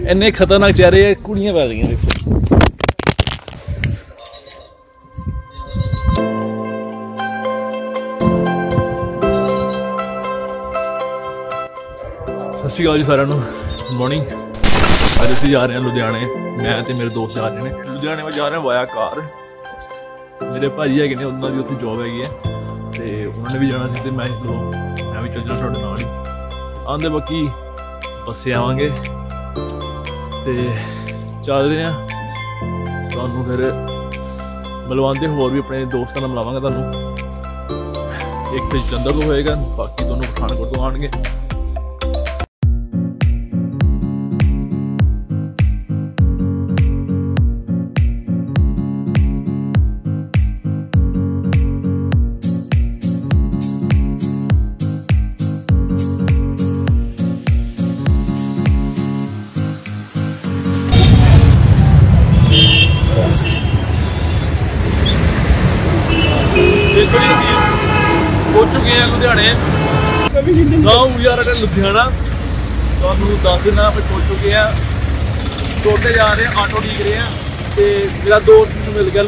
इन्ने खतरनाक चेहरे कुड़ियां पै रही देखो। सत श्री अकाल जी सारिਆਂ ਨੂੰ मॉर्निंग। अज असीं जा रहे हैं लुधियाने, मैं ते मेरे दोस्त जा रहे हैं लुधियाने में जा रहे हैं वाया कार। मेरे भाजी है ने उन्होंने भी उत्थे जॉब हैगी है तो उन्होंने भी जाना सी, मैं चलो मैं भी चल जाना थोड़े नाल ही आंदे, बाकी बसे आवांगे ते चलते हैं। तुहानूं फिर मिलवांदे होर भी अपने दोस्तां नाल मिलावांगा तुहानूं। एक तो जलंधर तो होएगा, बाकी दोनों पठानकोट तो आउणगे। पहुंच चुके हैं लुधियाने। गाँव यार लुधियाना तो दस दिन पहुंच चुके हैं। छोटे जा रहे हैं, ऑटो लीक रहे हैं तो मेरा दोस्त मिल गया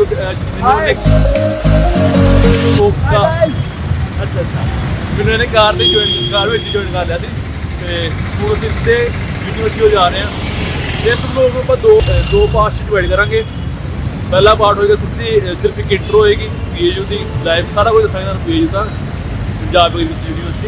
अच्छा मैंने कार में ज्वाइन कर लिया थी। हूँ असीं सीधे यूनिवर्सिटी जा रहे हैं। इस लोग आप दो पार्ट डिवाइड करांगे। पहला पार्ट होएगा सीधी सिर्फ एक इंट्रो होएगी PAU की लाइव, सारा कुछ दिखाएगा PAU का पंजाब यूनिवर्सिटी।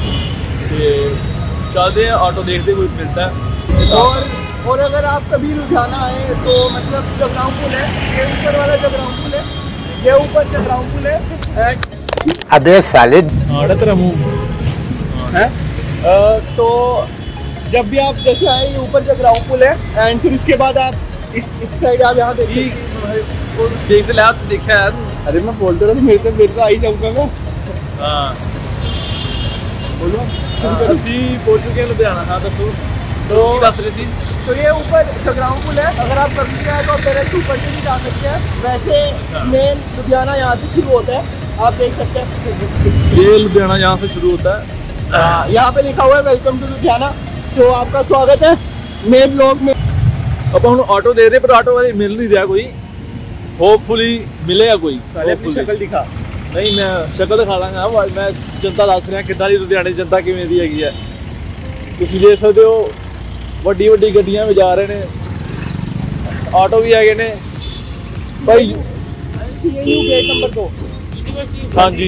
चलते हैं ऑटो देखते कोई मिलता है। और अगर आप कभी लुधियाना आए तो मतलब जगराऊं पुल है, ये ऊपर वाला जगराऊं पुल है, ये ऊपर जगराऊं पुल है। अबे साले तेरा मुंह है। तो जब भी आप जैसे आए ये ऊपर जगराऊं पुल है एंड फिर इसके बाद आप इस साइड आप यहाँ देखिए। देख ले आप देखा यार। अरे मैं बोलते रहा मेरे तो आई जाऊंगा मैं। हाँ बोलो असी पहुंच चुके हैं लुधियाना। हाँ दसो तो दस रहे सी। तो ये ऊपर जगराऊं पुल है, अगर आप कभी भी आए तो डायरेक्ट ऊपर से भी जा सकते हैं। वैसे मेन लुधियाना यहाँ से शुरू होता है, आप देख सकते हैं। ये लुधियाना यहाँ से शुरू होता है। यहाँ पे लिखा हुआ है वेलकम टू लुधियाना। तो आपका स्वागत है नए ब्लॉग में। अब हम ऑटो दे रहे पर ऑटो वाले मिल नहीं रहा कोई। होपफुली मिलेगा कोई। अपनी शक्ल दिखा। नहीं मैं शक्ल दिखा लांगा। मैं जनता दस रहा कितना दी लुधियाने जनता किवें दी हैगी है। तुसीं देख सकते हो वड्डी वड्डी गड्डियां में जा रहे हैं, ऑटो भी है ने भाई। Gate number 2। हाँ जी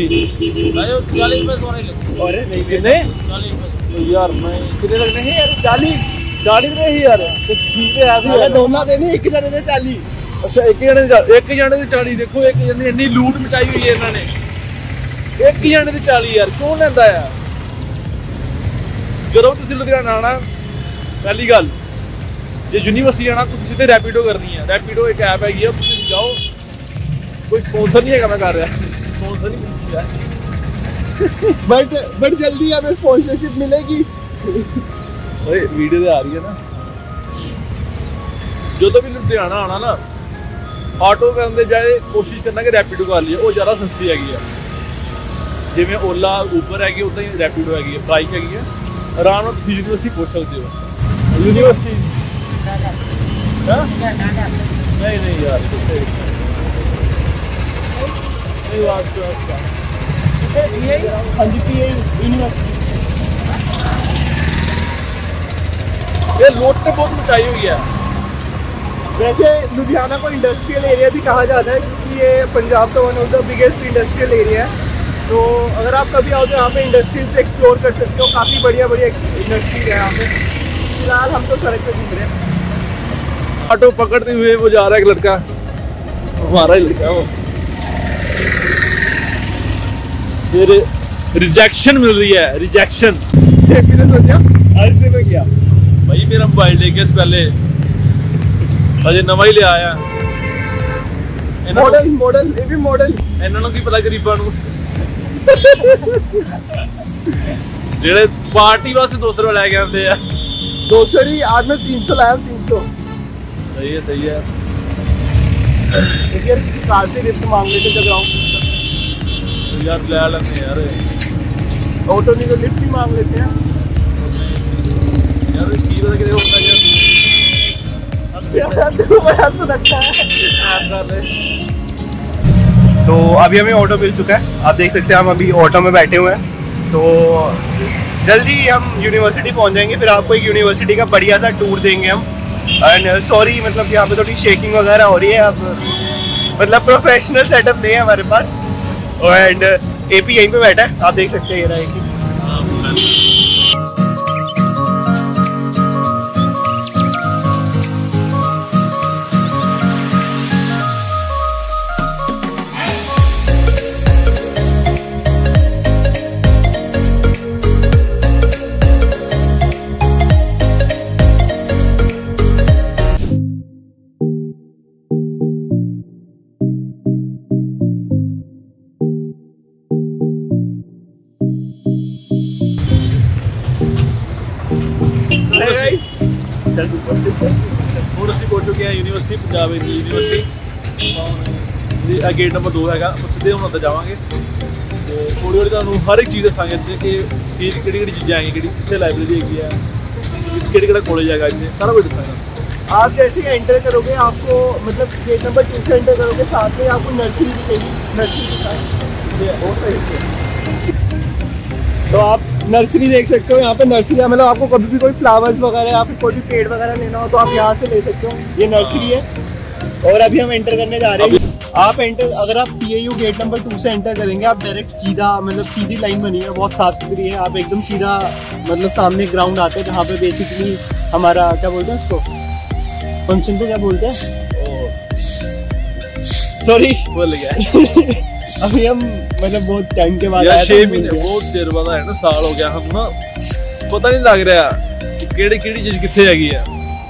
यार मैं कितने लगने हैं यार? 40 में ही यार ठीक है। दोनों देने एक जने दे 40। अच्छा एक जने दे 40। देखो एक जने इन्नी लूट मचाई हुई है इन्होंने। एक जने दे 40 यार क्यों लेंदा है? जदों तुसीं लुधियाना आना पहली गल जे यूनिवर्सिटी आना तुसीं सीधे रैपिडो करनी है। रैपिडो एक ऐप हैगी है, तुसीं जाओ। कोई स्पॉन्सर नहीं है मैं कर रहा, स्पॉन्सर नहीं मिलता है। बट जल्दी हमें स्पॉन्सरशिप मिलेगी। वीडियो तो आ रही है ना। जो भी लुधियाना आना ना ऑटो करने जाए कोशिश करना कि रैपिडो कर लिए, वो ज़्यादा सस्ती हैगी है। जिमें ओला ऊबर हैगी उदा ही रैपिडो हैगी है, बाइक हैगी है। आराम नाल तुसीं यूनिवर्सिटी पहुंच सकते हो। यूनिवर्सिटी नहीं यार हाँ जी यूनिवर्सिटी। ये लोट ने बहुत मचाई हुई है। वैसे लुधियाना को इंडस्ट्रियल एरिया भी कहा जाता है क्योंकि ये पंजाब का one of the biggest industrial area है। तो अगर आप कभी आओ तो यहाँ पे इंडस्ट्रीज एक्सप्लोर कर सकते हो। काफ़ी बढ़िया इंडस्ट्री है यहाँ पे। फिलहाल हम तो सड़क पे घूम रहे हैं। ऑटो पकड़ते हुए वो जा रहा है एक लड़का, हमारा ही लड़का। वो फिर रिजेक्शन मिल रही है, रिजेक्शन। किया भाई मेरा मोबाइल लेके पहले अजे नवा ही ले आया। मॉडल ये भी मॉडल इन्होंने की पता गरीबां नूं जेड़े पार्टी वास्ते 200 रुपए लेके आते हैं। 200 ही आज मैं 300 लाया। 300 सही है सही है। यार किसी कार से लिफ्ट मांग लेते जगराऊं यार ले लेते यार। ऑटो नहीं तो लिफ्ट ही मांग लेते हैं यार। की पता कि होता है तो अभी हमें ऑटो मिल चुका है, आप देख सकते हैं हम अभी ऑटो में बैठे हुए हैं। तो जल्दी हम यूनिवर्सिटी पहुंच जाएंगे, फिर आपको एक यूनिवर्सिटी का बढ़िया सा टूर देंगे हम। एंड सॉरी मतलब यहाँ पे थोड़ी शेकिंग वगैरह हो रही है, अब मतलब प्रोफेशनल सेटअप नहीं है हमारे पास। एंड एपी यहीं पे बैठा है, आप देख सकते हैं ये रहा है कि ਹੁਣ ਅਸੀਂ ਪਹੁੰਚ ਚੁੱਕੇ ਹਾਂ university Punjab university. Gate number 2 हैगा, ਆਪਾਂ ਸਿੱਧੇ ਹੁਣ ਅੰਦਰ ਜਾਵਾਂਗੇ ਤੇ ਥੋੜੀ ਥੋੜੀ ਤੁਹਾਨੂੰ ਹਰ ਇੱਕ ਚੀਜ਼ ਦੱਸਾਂਗੇ ਇੱਥੇ ਕਿ ਕਿਹੜੀ ਕਿਹੜੀ ਚੀਜ਼ਾਂ ਹੈਗੀਆਂ, ਕਿਹੜੀ ਕਿੱਥੇ ਲਾਇਬ੍ਰੇਰੀ ਹੈਗੀ ਹੈ, ਕਿਹੜੀ ਕਿਹੜਾ कॉलेज हैगा ਇੱਥੇ, सारा कुछ ਦੱਸਾਂਗਾ। आप जैसे ही एंटर करोगे आपको मतलब गेट नंबर 2 से एंटर करोगे, साथ में आपको नर्सरी दिखेगी, नर्सरी के साथ वो सही है। तो आप नर्सरी देख सकते हो, यहाँ पे नर्सरी है, मतलब आपको कभी भी कोई फ्लावर्स वगैरह या फिर कोई भी पेड़ वगैरह लेना हो तो आप यहाँ से ले सकते हो, ये नर्सरी है। और अभी हम एंटर करने जा रहे हैं। आप एंटर अगर आप PAU गेट नंबर 2 से एंटर करेंगे, आप डायरेक्ट सीधा मतलब सीधी लाइन बनी है, बहुत साफ सुथरी है, आप एकदम सीधा मतलब सामने ग्राउंड आते हैं जहाँ पे बेसिकली हमारा क्या बोलते हैं उसको, फंक्शन को क्या बोलते हैं, सॉरी भूल गया। अभी हम मतलब बहुत टाइम के बाद यार 6 महीने बहुत देर बाद है ना, साल हो गया, हम ना पता नहीं लग रहा कि ਕਿਹੜੀ ਕਿਹੜੀ ਚੀਜ਼ ਕਿੱਥੇ ਹੈਗੀ ਆ।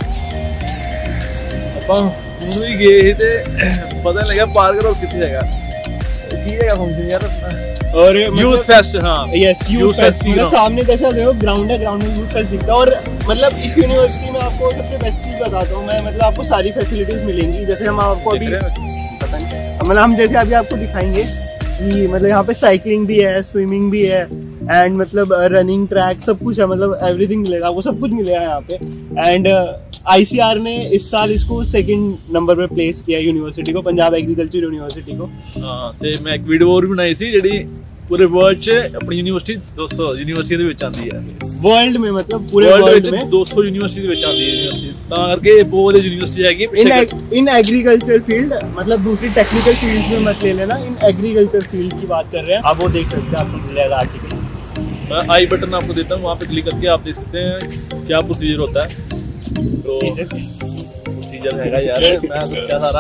ਆਪਾਂ ਹੁਣ ਵੀ ਗਏ ਤੇ ਪਤਾ ਨਹੀਂ ਲੱਗਾ ਪਾਰਕ ਰੋਡ ਕਿੱਥੇ ਹੈਗਾ, ਕੀ ਹੈਗਾ ਫੰਕਸ਼ਨ यार। और यूथ फेस्ट, हाँ यस यूथ फेस्ट, मतलब सामने जैसा देखो ग्राउंड है, ग्राउंड में यूथ फेस्ट दिखता है। और मतलब इस यूनिवर्सिटी में आपको सबसे बेस्ट चीज बताता हूँ मैं, मतलब आपको सारी फैसिलिटीज मिलेंगी। जैसे हम आपको अभी पता नहीं मतलब हम जैसे अभी आपको दिखाएंगे कि मतलब यहाँ पे साइकिलिंग भी है, स्विमिंग भी है, एंड मतलब रनिंग ट्रैक सब कुछ है, मतलब एवरीथिंग मिलेगा, वो सब कुछ मिलेगा यहाँ पे। एंड ICR ने इस साल इसको 2nd नंबर पे प्लेस किया यूनिवर्सिटी को, पंजाब एग्रीकल्चर यूनिवर्सिटी को। हाँ ਤੇ ਮੈਂ ਇੱਕ ਵੀਡੀਓ ਹੋਰ ਬਣਾਈ ਸੀ ਜਿਹੜੀ पूरे वर्ल्ड च अपनी यूनिवर्सिटी 200 यूनिवर्सिटी ਦੇ ਵਿੱਚ ਆਂਦੀ ਹੈ, वर्ल्ड में मतलब पूरे वर्ल्ड में 200 यूनिवर्सिटी ਦੇ ਵਿੱਚ ਆਂਦੀ ਹੈ यूनिवर्सिटी, ਤਾਂ ਕਰਕੇ ਬਹੁਤ वाली यूनिवर्सिटी हैगी इन एग्रीकल्चर फील्ड, मतलब दूसरी टेक्निकल फील्ड में मत ले लेना, इन एग्रीकल्चर फील्ड की बात कर रहे हैं। आप वो देख सकते हैं, आपको मिलेगा आर्टिकल। मैं आई बटन आपको देता हूँ, वहाँ पे क्लिक करके आप देख सकते हैं क्या प्रोसीजर होता है। तो प्रोसीजर हैगा यार, मैं क्या सारा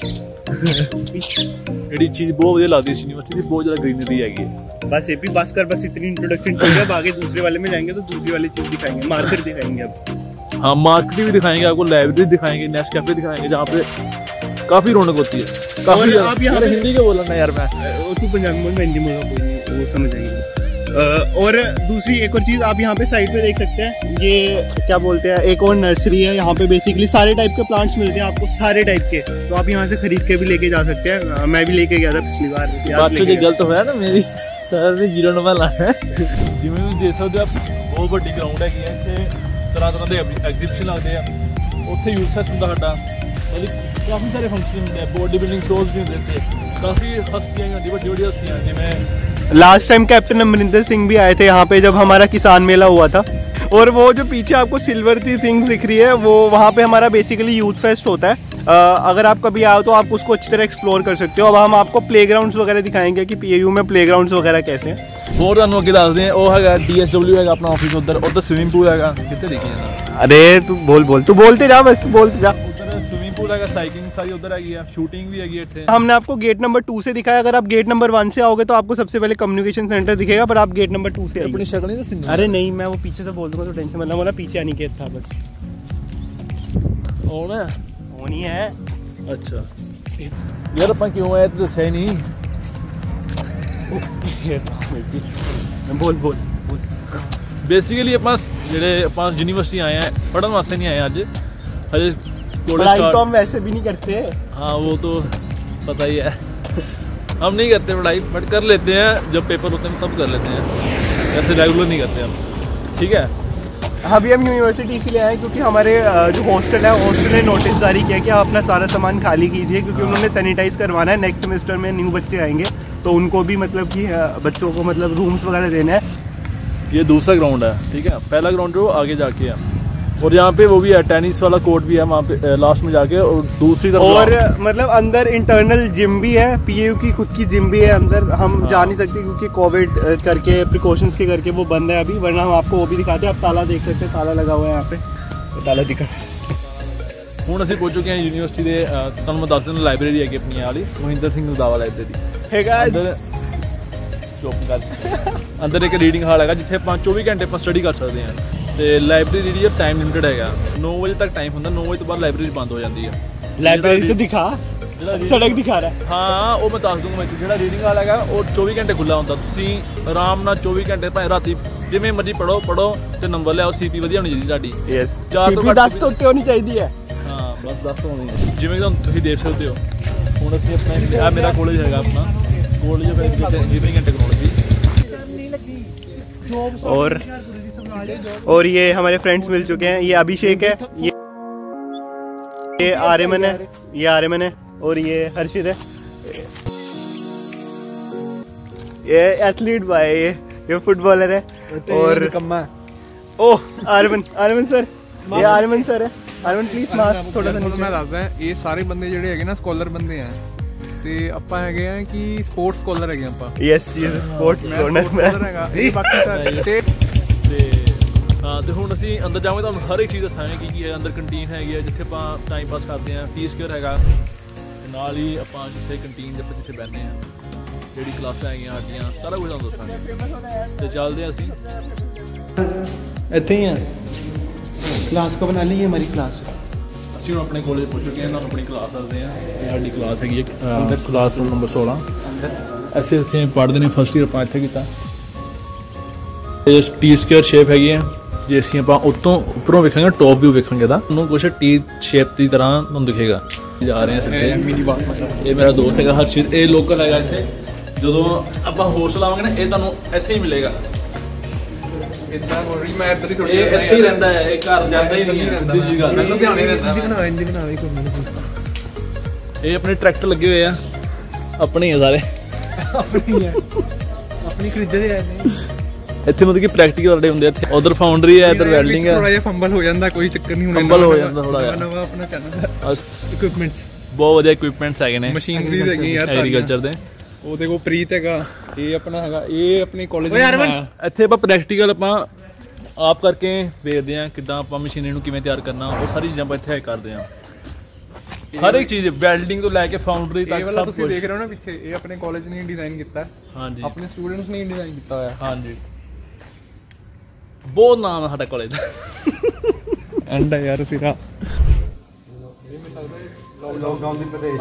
ਜਿਹੜੀ ਚੀਜ਼ ਬਹੁਤ ਵਧੀਆ ਲੱਗਦੀ ਸੀ यूनिवर्सिटी, बहुत ज़्यादा ग्रीनरी हैगी है। बस ये भी बस कर, बस इतनी इंट्रोडक्शन ठीक है। अब आगे दूसरे वाले में जाएंगे तो दूसरी वाली चीज दिखाएंगे, मार्केट दिखाएंगे। अब हाँ मार्केट भी दिखाएंगे आपको, लाइब्रेरी दिखाएंगे, नेस्ट कैफे दिखाएंगे, जहाँ पे काफी रौनक होती है। काफी आप यहाँ हिंदी के बोलना यार, मैं तू पंजाबी बोल, मैं हिंदी बोलूँगा, कोई नहीं वो समझ आएंगे। और दूसरी एक और चीज़ आप यहाँ पे साइड पे देख सकते हैं, ये क्या बोलते हैं, एक और नर्सरी है। यहाँ पे बेसिकली सारे टाइप के प्लांट्स मिलते हैं आपको, सारे टाइप के, तो आप यहाँ से खरीद के भी लेके जा सकते हैं। मैं भी लेके गया था पिछली बार। बात तो गलत होया ना मेरी, सर ने 0 नंबर लाया है। जिमें तुम देख सकते हो, बहुत बड़ी ग्राउंड है, तरह तरह के एग्जीबिशन लगते हैं, उत्थे यूथ फेस्ट होंदा साडा, मतलब काफ़ी सारे फंक्शन होंगे, बॉडी बिल्डिंग शोज भी होंगे थे, काफ़ी हस्तियाँ होंगी, बड़ी बड़ी हस्तियाँ, जिमें last time captain Amarinder Singh भी आए थे यहाँ पे जब हमारा किसान मेला हुआ था। और वो जो पीछे आपको सिल्वर की थिंग्स दिख रही है, वो वहाँ पे हमारा बेसिकली यूथ फेस्ट होता है। अगर आप कभी आओ तो आप उसको अच्छी तरह एक्सप्लोर कर सकते हो। अब हम आपको प्लेग्राउंड्स वगैरह दिखाएंगे कि PAU में प्लेग्राउंड्स वगैरह कैसे हैं। ਹੋਰ ਤੁਹਾਨੂੰ ਅੱਗੇ ਦੱਸਦੇ ਆ, ਉਹ ਹੈਗਾ DSW ਹੈਗਾ ਆਪਣਾ ਆਫਿਸ, ਉਧਰ ਸਵਿਮਿੰਗ ਪੂਲ ਹੈਗਾ, ਕਿੱਥੇ ਦੇਖੀ ਜਾਂਦਾ। अरे तू बोलते जा, बस तू बोलते जा। उधर स्विमिंग पूल हैगा, साइकिलिंग सारी उधर हैगी है, शूटिंग भी हैगी है। हमने आपको गेट नंबर 2 से दिखाया, अगर आप गेट नंबर 1 से आओगे तो आपको सबसे पहले कम्युनिकेशन सेंटर दिखेगा, पर आप गेट नंबर 2 से अपनी शक्ल नहीं दसी। अरे नहीं, मैं वो पीछे से बोल दूंगा तो टेंशन मतलब बोला, पीछे अनिकेत था बस। होनी है। अच्छा यार अपन क्यों आए तो दस्या ही नहीं। बोल बेसिकली अपना जेडे अपना यूनिवर्सिटी आए हैं, पढ़ने वास्ते नहीं आए आज, हजे पढ़ाई तो हम वैसे भी नहीं करते। हाँ वो तो पता ही है, हम नहीं करते पढ़ाई, बट कर लेते हैं जब पेपर होते हैं, सब कर लेते हैं, ऐसे रेगुलर नहीं करते हम। ठीक है, अभी हम यूनिवर्सिटी इसीलिए आए क्योंकि हमारे जो हॉस्टल है, हॉस्टल ने नोटिस जारी किया कि आप अपना सारा सामान खाली कीजिए, क्योंकि उन्होंने सैनिटाइज करवाना है। नेक्स्ट सेमेस्टर में न्यू बच्चे आएंगे तो उनको भी मतलब कि बच्चों को मतलब रूम्स वगैरह देना है। ये दूसरा ग्राउंड है, ठीक है। पहला ग्राउंड जो आगे जाके है, और यहाँ पे वो भी है, टेनिस वाला कोर्ट भी है वहाँ पे लास्ट में जाके, और दूसरी तरफ और मतलब अंदर इंटरनल जिम भी है, पीएयू की खुद की जिम भी है अंदर। हम जा नहीं सकते क्योंकि कोविड करके प्रिकॉशंस के करके वो बंद है अभी, वरना हम आपको वो भी दिखाते हैं। आप ताला देख सकते हैं, ताला लगा हुआ है यहाँ पे, तो ताला दिखा। ਹੁਣ ਅਸੀਂ ਪਹੁੰਚ ਚੁੱਕੇ ਹਾਂ ਯੂਨੀਵਰਸਿਟੀ ਦੇ, ਤੁਹਾਨੂੰ ਮੈਂ ਦੱਸ ਦਿੰਦਾ ਲਾਇਬ੍ਰੇਰੀ ਹੈਗੀ ਆਪਣੀ ਵਾਲੀ, ਮਹਿੰਦਰ ਸਿੰਘ ਰੰਧਾਵਾ ਲਾਇਬ੍ਰੇਰੀ। ਅੰਦਰ ਚੁੱਪ ਕਰ, ਅੰਦਰ ਇੱਕ ਰੀਡਿੰਗ ਹਾਲ ਹੈਗਾ ਜਿੱਥੇ ਆਪਾਂ 24 ਘੰਟੇ ਆਪਾਂ ਸਟੱਡੀ ਕਰ ਸਕਦੇ ਹਾਂ। ਤੇ ਲਾਇਬ੍ਰੇਰੀ ਜਿਹੜੀ ਟਾਈਮ ਲਿਮਿਟਡ ਹੈਗਾ, 9 ਵਜੇ ਤੱਕ ਟਾਈਮ ਹੁੰਦਾ, 9 ਵਜੇ ਤੋਂ ਬਾਅਦ ਲਾਇਬ੍ਰੇਰੀ ਬੰਦ ਹੋ ਜਾਂਦੀ ਹੈ। ਲਾਇਬ੍ਰੇਰੀ तो दिखा, सड़क दिखा रहा है। ਹਾਂ ਉਹ ਮੈਂ ਦੱਸ ਦੂੰਗਾ ਮੈਂ, ਜਿਹੜਾ ਰੀਡਿੰਗ ਹਾਲ ਹੈਗਾ ਉਹ 24 ਘੰਟੇ ਖੁੱਲਾ ਹੁੰਦਾ। ਤੁਸੀਂ ਆਰਾਮ ਨਾਲ 24 ਘੰਟੇ ਭਾਵੇਂ ਰਾਤੀ ਜਿਵੇਂ ਮਰਜ਼ੀ ਪੜੋ ਤੇ ਨੰਬਰ ਲਿਆਓ। ਸੀਪੀ ਵਧੀਆ ਹੋਣੀ ਚਾਹੀਦੀ ਤੁਹਾਡੀ। ਯੈਸ, 4 ਤੋਂ 10 ਤੋਂ ਉੱਤੇ ਹੋਣੀ ਚਾਹੀਦੀ ਹੈ। ਹਾਂ ਬਸ 10 ਹੋਣੀ ਹੈ, ਜਿਵੇਂ ਕਿ ਤੁਸੀਂ ਦੇਖ ਸਕਦੇ ਹੋ। ਹੁਣ ਅਸੀਂ ਆਪਣਾ ਮੇਰਾ ਕਾਲਜ ਹੈਗਾ, ਆਪਣਾ ਕਾਲਜ ਵਿੱਚ 20 घंटे ਕਰਾਉਣ ਦੀ। और ये हमारे फ्रेंड्स मिल चुके हैं। ये अभिषेक है, ये आर्यमन है, ये आर्यमन है, और ये हर्षित है, ये एथलीट भाई, ये फुटबॉलर है। और ओह आर्यमन, आर्यमन सर, ये आर्यमन सर है। आर्यमन प्लीज मास्क थोड़ा सा नीचे। मैं दसदा, ये सारे बंदे ਜਿਹੜੇ ਹੈਗੇ ਨਾ ਸਕਾਲਰ ਬੰਦੇ ਆ, ਤੇ ਆਪਾਂ ਹੈਗੇ ਆ ਕਿ ਸਪੋਰਟਸ ਸਕਾਲਰ ਹੈਗੇ ਆਪਾਂ। यस ये स्पोर्ट्स ਸਕਾਲਰ ਹੈਗਾ, ਇਹ ਬਾਕੀ ਸਾਰੇ ਤੇ ਹਾਂ, ਤੇ ਹੁਣ ਅਸੀਂ ਅੰਦਰ ਜਾਵਾਂਗੇ, ਤੁਹਾਨੂੰ ਹਰ ਇੱਕ ਚੀਜ਼ ਦੱਸਾਂਗੇ ਕੀ ਕੀ ਹੈ। ਅੰਦਰ ਕੰਟੀਨ ਹੈਗੀ ਹੈ ਜਿੱਥੇ ਆਪਾਂ ਟਾਈਮ ਪਾਸ ਕਰਦੇ ਹਾਂ, ਟੀ ਸਕੁਅਰ ਹੈਗਾ, ਨਾਲ ਹੀ ਆਪਾਂ ਜਿੱਥੇ ਕੰਟੀਨ ਜਿੱਥੇ ਬੈਠਦੇ ਹਾਂ, ਜਿਹੜੀ ਕਲਾਸਾਂ ਹੈਗੀਆਂ ਸਾਡੀਆਂ, ਸਾਰਾ ਕੁਝ ਤੁਹਾਨੂੰ ਦੱਸਾਂਗੇ। ਤੇ ਚੱਲਦੇ ਹਾਂ ਅਸੀਂ ਇੱਥੇ ਹੀ ਆ। क्लास को बना ली, ये हमारी क्लास है। ਅਸੀਂ ਹੁਣ ਆਪਣੇ ਕਾਲਜ ਪਹੁੰਚ ਚੁੱਕੇ ਹਾਂ, ਤੁਹਾਨੂੰ ਆਪਣੀ ਕਲਾਸ ਦੱਸਦੇ ਹਾਂ। ਇਹ ਸਾਡੀ ਕਲਾਸ ਹੈਗੀ ਹੈ, ਅੰਦਰ ਕਲਾਸ ਰੂਮ ਨੰਬਰ 16। ਅਸੀਂ ਇੱਥੇ ਪੜ੍ਹਦੇ ਨੇ, ਫਸਟ ਈਅਰ ਆਪਾਂ ਇੱਥੇ ਕੀਤਾ। ਇਹ ਟੀ ਸਕੁਅਰ ਸ਼ੇਪ ਹੈਗੀ ਹੈ, ਜੇ ਅਸੀਂ ਆਪਾਂ ਉੱਪਰੋਂ ਵੇਖਾਂਗੇ, ਟੌਪ ਵਿਊ ਵੇਖਾਂਗੇ ਤਾਂ ਉਹਨੂੰ ਕੁਛ ਟੀ ਸ਼ੇਪ ਦੀ ਤਰ੍ਹਾਂ ਤੁਹਾਨੂੰ ਦਿਖੇਗਾ। ਜਾ ਰਹੇ ਹਾਂ ਸਿੱਧੇ ਮਿਨੀ ਬਾਗ। ਇਹ ਮੇਰਾ ਦੋਸਤ ਹੈਗਾ ਹਰਸ਼ਿਤ, ਇਹ ਲੋਕਲ ਹੈਗਾ ਇੱਥੇ। ਜਦੋਂ ਆਪਾਂ ਹੋਸਟਲ ਆਵਾਂਗੇ ਨਾ, ਇਹ ਤੁਹਾਨੂੰ ਇੱਥੇ ਹੀ ਮਿਲੇਗਾ। ਇਦਾਂ ਕੋਈ ਮੈਂ ਇੱਧਰ ਹੀ ਥੋੜੀ ਇਹ ਇੱਥੇ ਹੀ ਰਹਿੰਦਾ ਹੈ, ਇਹ ਘਰ ਜਾਂਦਾ ਹੀ ਨਹੀਂ ਹੈ, ਸਿੱਧੀ ਜੀ ਗੱਲ। ਮੈਨੂੰ ਧਿਆਨ ਨਹੀਂ ਰਹਿੰਦਾ। ਇਹ ਆਪਣੇ ਟਰੈਕਟਰ ਲੱਗੇ ਹੋਏ ਆ, ਆਪਣੇ ਹੀ ਆ ਸਾਰੇ, ਆਪਣੀ ਖਰੀਦੇ ਆਏ ਨੇ ਇੱਥੇ। ਮਤਲਬ ਕਿ ਪ੍ਰੈਕਟੀਕਲ ਵਾਲੇ ਹੁੰਦੇ ਇੱਥੇ। ਉਧਰ ਫਾਊਂਡਰੀ ਹੈ, ਇੱਧਰ ਵੈਲਡਿੰਗ ਹੈ। ਥੋੜਾ ਜਿਹਾ ਫੰਬਲ ਹੋ ਜਾਂਦਾ, ਕੋਈ ਚੱਕਰ ਨਹੀਂ। ਫੰਬਲ ਹੋ ਜਾਂਦਾ ਥੋੜਾ ਜਿਹਾ। ਨਵਾਂ ਆਪਣਾ ਚੈਨਲ ਇਕਵਿਪਮੈਂਟਸ, ਬਹੁਤ ਵਧੀਆ ਇਕਵਿਪਮੈਂਟਸ ਹੈਗੇ ਨੇ ਮਸ਼ੀਨਰੀ ਹੈਗੀ ਯਾਰ ਐਗਰੀਕਲਚਰ ਦੇ। ਉਹਦੇ ਕੋਲ ਪ੍ਰੀਤ ਹੈਗਾ, ਇਹ ਆਪਣਾ ਹੈਗਾ, ਇਹ ਆਪਣੇ ਕਾਲਜ ਵਿੱਚ। ਇੱਥੇ ਆਪਾਂ ਪ੍ਰੈਕਟੀਕਲ ਆਪਾਂ ਆਪ ਕਰਕੇ ਵੇਖਦੇ ਹਾਂ, ਕਿੱਦਾਂ ਆਪਾਂ ਮਸ਼ੀਨਰੀ ਨੂੰ ਕਿਵੇਂ ਤਿਆਰ ਕਰਨਾ, ਉਹ ਸਾਰੀ ਚੀਜ਼ਾਂ ਆਪਾਂ ਇੱਥੇ ਕਰਦੇ ਹਾਂ। ਹਰ ਇੱਕ ਚੀਜ਼ ਵੈਲਡਿੰਗ ਤੋਂ ਲੈ ਕੇ ਫਾਊਂਡਰੀ ਤੱਕ ਸਭ ਤੁਸੀਂ ਦੇਖ ਰਹੇ ਹੋ ਨਾ ਪਿੱਛੇ, ਇਹ ਆਪਣੇ ਕਾਲਜ ਨੇ ਡਿਜ਼ਾਈਨ ਕੀਤਾ। ਹਾਂਜੀ, ਆਪਣੇ ਸਟੂਡੈਂਟਸ ਨੇ ਡਿਜ਼ਾਈਨ ਕੀਤਾ ਹੋਇਆ। ਹਾਂਜੀ, ਬਹੁਤ ਨਾਮ ਹੈ ਸਾਡਾ ਕਾਲਜ ਦਾ। ਐਂਡ ਯਾਰ ਸਿਰਾ लॉकडाउन दिन में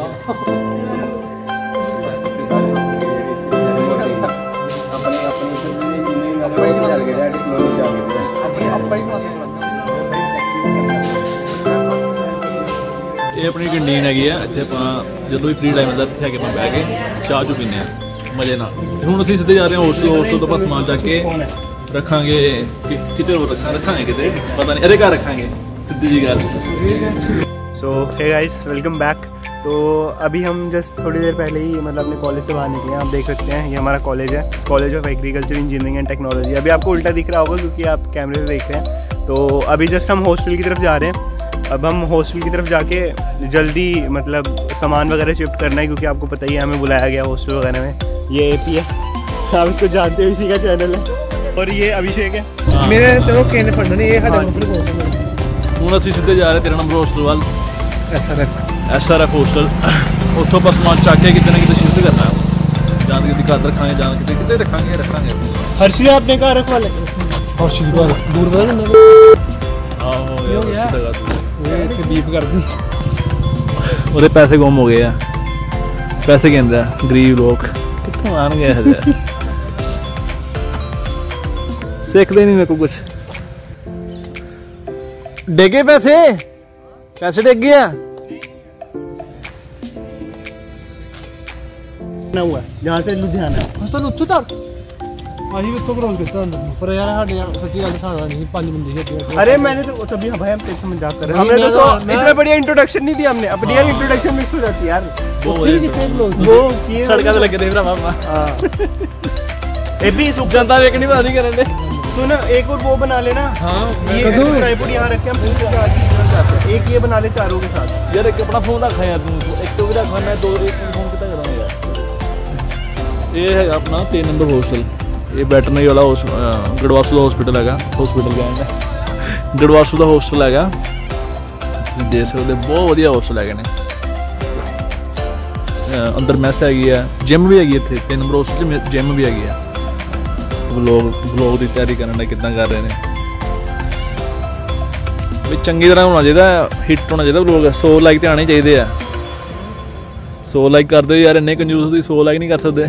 ਇਹ ਆਪਣੀ ਕੰਟੀਨ ਹੈਗੀ ਆ, ਇੱਥੇ ਆਪਾਂ ਜਦੋਂ ਵੀ ਫ੍ਰੀ ਟਾਈਮ ਹੁੰਦਾ ਇੱਥੇ ਆ ਕੇ ਆਪਾਂ ਬਹਿ ਕੇ ਚਾਹ ਚੂ ਪੀਂਦੇ ਆ ਮਜ਼ੇ ਨਾਲ। ਹੁਣ ਅਸੀਂ ਸਿੱਧੇ ਜਾ ਰਹੇ ਹਾਂ ਹੋਸਟਲ ਤੋਂ ਆਪਾਂ ਸਮਾਨ ਚੱਕ ਕੇ ਰੱਖਾਂਗੇ ਕਿਤੇ ਹੋਰ ਰੱਖਾਂਗੇ ਕਿਤੇ ਪਤਾ ਨਹੀਂ, ਇਹਦੇ ਘਰ ਰੱਖਾਂਗੇ, सिद्धी जी गल। So hey guys, welcome back. तो अभी हम जस्ट थोड़ी देर पहले ही मतलब अपने कॉलेज से बाहर निकले हैं। आप देख सकते हैं ये हमारा कॉलेज है, college of agriculture engineering and technology. अभी आपको उल्टा दिख रहा होगा क्योंकि आप कैमरे में देख रहे हैं। तो अभी जस्ट हम हॉस्टल की तरफ जा रहे हैं। अब हम हॉस्टल की तरफ जाके जल्दी मतलब सामान वगैरह शिफ्ट करना है क्योंकि आपको पता ही है हमें बुलाया गया हॉस्टल वगैरह में। ये AP है, आप इसको जानते हो, इसी का चैनल है। और ये अभिषेक है मेरे। चलो कहने पड़ना नहीं, ये ਹੁਣ ਅਸੀਂ ਸਿੱਧੇ ਜਾ ਰਹੇ 13 ਨੰਬਰ ਹੋਸਟਲ ਵੱਲ, SRF ਹੋਸਟਲ। ਉੱਥੋਂ ਬਸ ਸਮਾਨ ਚੱਕ ਕੇ ਕਿਤੇ ਨਾ ਕਿਤੇ ਸ਼ਿਫਟ ਕਰਨਾ ਹੈ। ਜਾਣ ਕੇ ਘਰ ਰੱਖਾਂਗੇ, ਜਾਣ ਕਿਤੇ ਕਿਤੇ ਰੱਖਾਂਗੇ। हर्षित अपने घर रखवा ले। हर्षित घर दूर वाला ना। हाँ हो गया ये बीप कर दी। ਉਹਦੇ ਪੈਸੇ ਗੁੰਮ ਹੋ ਗਏ ਆ। ਪੈਸੇ ਕਹਿੰਦੇ ਆ ਗਰੀਬ ਲੋਕ ਕਿੱਥੋਂ ਆਣਗੇ ਇਹ ਜਿਹੇ, ਸਿੱਖਦੇ ਨਹੀਂ ਮੇਰੇ ਕੋਲ ਕੁਛ। ਡੇਗੇ ਪੈਸੇ ਡਿੱਗ ਗਏ ਆ ना हुआ जहाँ से लुधियाना। तो ਅਸੀਂ ਵੀ ਉੱਥੋਂ ਕ੍ਰੋਸ ਕੀਤਾ ਅੰਦਰ ਨੂੰ, ਪਰ ਯਾਰ ਸਾਡੇ ਸੱਚੀ ਗੱਲ ਸਾਡਾ नहीं 5 बंदे थे। अरे मैंने तो तभी भाई हम कैसे मजाक कर रहे हैं, हमने तो इतना बढ़िया इंट्रोडक्शन नहीं दिया हमने, अपनी यार इंट्रोडक्शन मिक्स हो जाती है यार। वो किए सड़का ते लगे थे भरावा अपना ये भी सुख जनता वेखनी पता नहीं करन दे। सुन एक और वो बना लेना। हाँ ये ट्राइपॉड यहाँ रखे हम पूरे चार चीज़ बन जाते हैं, एक ये बना ले चारों के साथ। यार एक अपना फोन रखा यार तू, एक तो भी रखा, मैं 2 फोन कितना करूँगा यार। ये है अपना 3 नंबर हॉस्टल, ये वैटरनरी वाला गढ़वासू का हॉस्पिटल है, हॉस्पिटल क्या है गढ़वासू का हॉस्टल है, देख सकते बहुत वधिया हॉस्टल है ने। अंदर मैस हैगी है, जिम भी हैगी इत्थे 3 नंबर हॉस्टल जिम भी हैगी है। व्लॉग की तैयारी करने कितना कर रहे हैं भी, चंगी तरह होना चाहिए, हिट होना चाहिए व्लॉग। 100 लाइक तो आने चाहिए है, 100 लाइक कर दो यार, इन्ने कंजूस दी 100 लाइक नहीं कर सकते।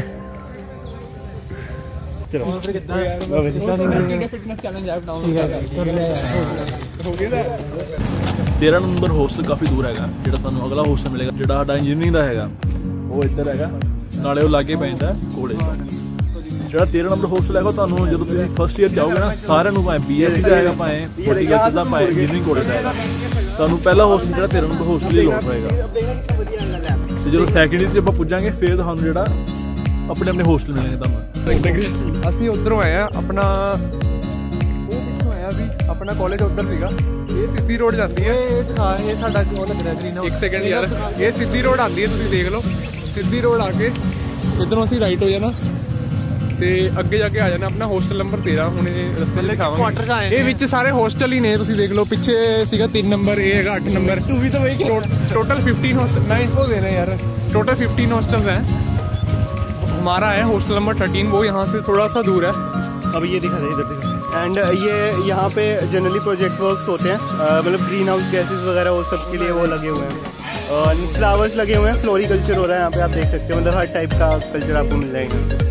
फिटनेस चैलेंज ऐप डाउनलोड 13 नंबर हॉस्टल काफ़ी दूर है, जो तुहानू अगला हॉस्टल मिलेगा जो साडा इंजीनियरिंग का है वो इधर है, नाले वो लागे पैंदा कॉलेज का। जो 13 नंबर हॉस्टल है तुहानू जो तुसीं फर्स्ट ईयर जाओगे ना, सारिਆਂ ਨੂੰ भावें BSc का है, भावें हॉर्टिकल्चर का, भावें इंजीनियरिंग कॉलेज का है, तुहानू पहला हॉस्टल जो 13 नंबर हॉस्टल ही लाना पएगा। तो जो सैकेंड ईयर आप पुजांगे फिर तुहानू जो अपने अपने हॉस्टल मिलेंगे तुहानू। ਅਸੀਂ ਉਧਰੋਂ ਆਏ ਆ, ਆਪਣਾ ਉਹ ਪਿੱਛੋਂ ਆਇਆ ਸੀ, ਆਪਣਾ ਕਾਲਜ ਉਧਰ ਸੀਗਾ। ਇਹ ਸਿੱਧੀ ਰੋਡ ਜਾਂਦੀ ਹੈ, ਇਹ ਦਿਖਾ, ਇਹ ਸਾਡਾ ਉਹ ਲੱਗ ਰਿਹਾ ਗ੍ਰੀਨ ਹਾਊਸ। ਇੱਕ ਸੈਕਿੰਡ ਯਾਰ, ਇਹ ਸਿੱਧੀ ਰੋਡ ਆਉਂਦੀ ਹੈ, ਤੁਸੀਂ ਦੇਖ ਲਓ ਸਿੱਧੀ ਰੋਡ ਆ ਕੇ ਇਧਰੋਂ ਅਸੀਂ ਰਾਈਟ ਹੋ ਜਾਣਾ ਤੇ ਅੱਗੇ ਜਾ ਕੇ ਆ ਜਾਣਾ ਆਪਣਾ ਹੋਸਟਲ ਨੰਬਰ 13। ਹੁਣ ਇਹ ਰਸਤੇ ਦਿਖਾਵਾਂਗੇ, ਇਹ ਵਿੱਚ ਸਾਰੇ ਹੋਸਟਲ ਹੀ ਨੇ, ਤੁਸੀਂ ਦੇਖ ਲਓ ਪਿੱਛੇ ਸੀਗਾ 3 ਨੰਬਰ, ਇਹ ਹੈਗਾ 8 ਨੰबर। ਤੂੰ ਵੀ ਤਾਂ ਵਹੀ टोटल 15 हॉस्टल, मैं इनको दे रहे हैं यार, टोटल 15 हॉस्टल हैं। हमारा है हॉस्टल नंबर 13, वो यहाँ से थोड़ा सा दूर है। अब ये दिखा दे इधर। एंड ये यहाँ पे जनरली प्रोजेक्ट वर्क्स होते हैं, मतलब ग्रीन हाउस गैसेस वगैरह वो सब के लिए वो लगे हुए हैं, फ्लावर्स लगे हुए हैं, फ्लोरिकल्चर हो रहा है यहाँ पे, आप देख सकते हो, मतलब हर टाइप का कल्चर आपको मिल जाएगा।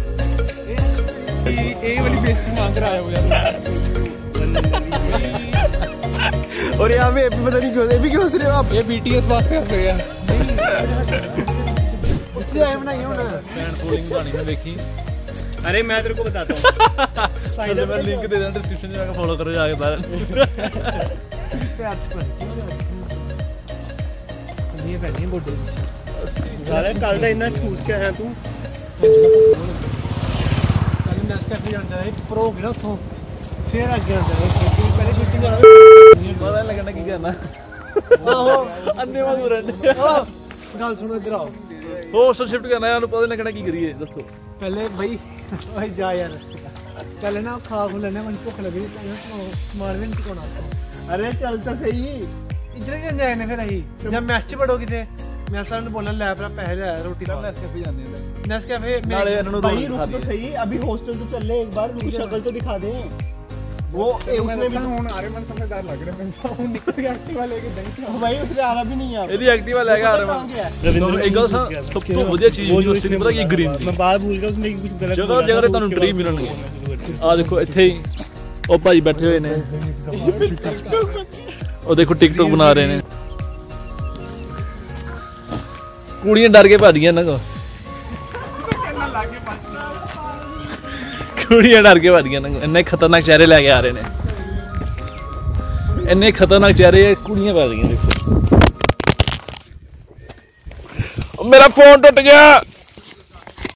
ये वाली बेइज्जती मांग रहा है वो यार। और यहाँ पे पता नहीं क्यों भी क्यों हंस रहे हो आप, ये BTS बात कर रहे हैं। अरे मैं तेरे को बताता हूँ मैं लिंक दे दूँ डिस्क्रिप्शन में, जाकर फॉलो करो जाके सारे। कल का इतना ठूस के आया तू, नेस्कैफे जाना चाहिए प्रो हो गया उठों फिर आगे जाना चाहिए, पहले शूटिंग पता नहीं लगना की करना। आहो अन्ने वांगू रहने। गल सुनो इधर आओ, हॉस्टल शिफ्ट करना है, पता नहीं लगना की करिए दसो। पहले भाई जा यार, चल ना खा खू लेने, मुझे भुख लगी मार भी नहीं कोना। अरे चल तो सही, इधर ही जाए ने फिर आई जब मैच च बड़ो किते मैच वाले ने बोलना ले अपना पैसे ले रोटी खा। नेस्कैफे जाने हैं, नेस्कैफे नाले इन्होंने दो भाई दिखा रुक तो दिए। सही, अभी हॉस्टल तो चल ले, एक बार मेरी शक्ल तो दिखा दे। वो उसने भी ਹੁਣ ਆਰੇ ਮਨ ਸਮਝਦਾਰ ਲੱਗ ਰਿਹਾ ਮੈਨੂੰ, ਹੁਣ ਨਿਕਲ ਕੇ ਐਕਟਿਵਾ ਲੈ ਕੇ ਨਹੀਂ भाई उसने आ रहा भी नहीं है। ਇਹਦੀ ਐਕਟਿਵਾ ਲੈ ਕੇ ਆ ਰਿਹਾ ਮੈਂ। ਇੱਕ ਗੱਲ ਸਭ ਤੋਂ ਵਧੀਆ ਚੀਜ਼ ਯੂਨੀਵਰਸਿਟੀ ਦੀ ਪਤਾ ਕੀ ਗ੍ਰੀਨਰੀ। मैं बात भूल गया, उसने कुछ गलत ਜਗ੍ਹਾ ਜਗ੍ਹਾ ਤੇ ਤੁਹਾਨੂੰ ਡ੍ਰੀਮ ਮਿਲਣਗੇ। ਆ ਦੇਖੋ ਇੱਥੇ ਹੀ ਉਹ ਭਾਈ ਬੈਠੇ ਹੋਏ ਨੇ, ਉਹ ਦੇਖੋ ਟਿਕਟੌਕ ਬਣਾ ਰਹੇ ਨੇ, ਕੁੜੀਆਂ ਡਰ ਕੇ ਭੱਜ ਗਈਆਂ ਇਹਨਾਂ ਕੋਲ, ਕੁੜੀਆਂ ਡਰ ਕੇ ਭੱਜ ਗਈਆਂ ਇਹਨਾਂ ਕੋਲ, ਇੰਨੇ ਖਤਰਨਾਕ ਚਿਹਰੇ ਲੈ ਕੇ ਆ ਰਹੇ ਨੇ, ਇੰਨੇ ਖਤਰਨਾਕ ਚਿਹਰੇ, ਕੁੜੀਆਂ ਭੱਜ ਗਈਆਂ। ਦੇਖੋ ਮੇਰਾ ਫੋਨ ਟੁੱਟ ਗਿਆ।